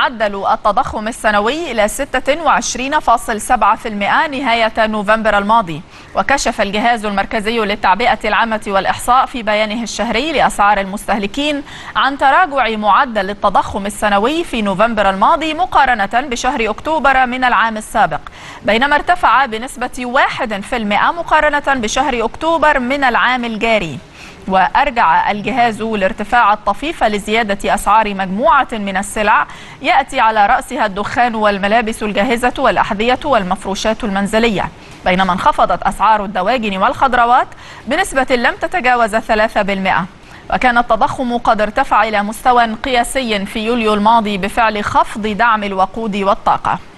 معدل التضخم السنوي إلى 26.7% نهاية نوفمبر الماضي. وكشف الجهاز المركزي للتعبئة العامة والإحصاء في بيانه الشهري لأسعار المستهلكين عن تراجع معدل التضخم السنوي في نوفمبر الماضي مقارنة بشهر أكتوبر من العام السابق، بينما ارتفع بنسبة 1% مقارنة بشهر أكتوبر من العام الجاري. وأرجع الجهاز الارتفاع الطفيف لزيادة أسعار مجموعة من السلع يأتي على رأسها الدخان والملابس الجاهزة والأحذية والمفروشات المنزلية، بينما انخفضت أسعار الدواجن والخضروات بنسبة لم تتجاوز 3%. وكان التضخم قد ارتفع إلى مستوى قياسي في يوليو الماضي بفعل خفض دعم الوقود والطاقة.